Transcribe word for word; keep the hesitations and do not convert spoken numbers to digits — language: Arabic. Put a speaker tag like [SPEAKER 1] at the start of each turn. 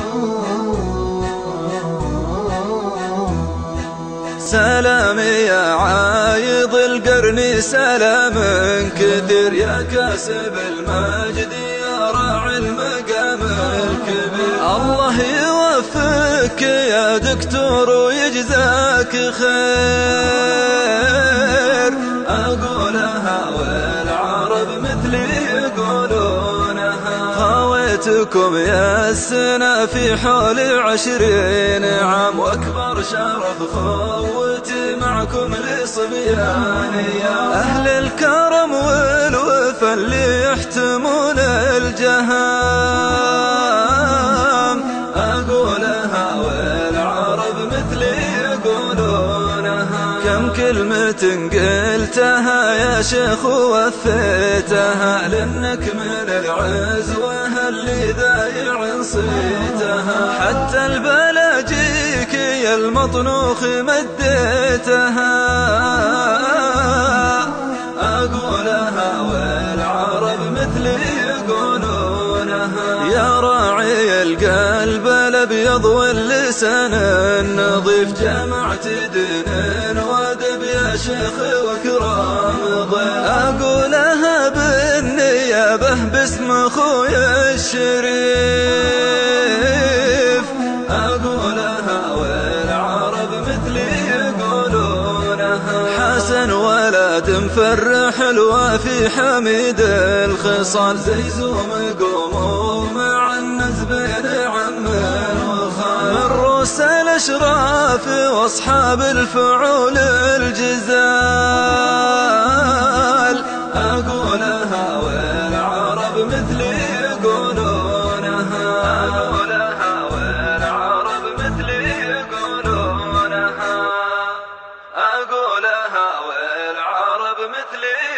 [SPEAKER 1] سلام يا عايض القرن سلام كثير، يا كاسب المجد يا راعي المقام الكبير. الله يوفقك يا دكتور ويجزاك خير، أقولها والعرب مثلي يقولونها. خويتكم يا السنة في حول عشرين عام، وأكبر شرف خوتي معكم لصبياني. أهل الكرم والوفا اللي يحتمون الجهام، أقولها والعرب مثلي يقولونها. كم كلمة قلتها يا شيخ ووفيتها، لأنك من العزوة اللي ذايع صيتها. حتى البلاجيك يا المطنوخ مديتها، أقولها والعرب مثلي يقولونها. يا راعي القلب الأبيض واللسان النظيف، جمعت دين وادب يا شيخ وكرام ضيف. أقولها بالنيابة باسم أخويا الشريف، أقولها والعرب مثلي يقولونها. حسن ولد مفرح الوافي حميد الخصال، زيزوم قوموا مع الناس بين عم وخال. من رؤوس الأشراف وأصحاب الفعول الجزال، أقولها والعرب مثلي يقولونها. أقولها والعرب مثلي يقولونها. أقولها والعرب مثلي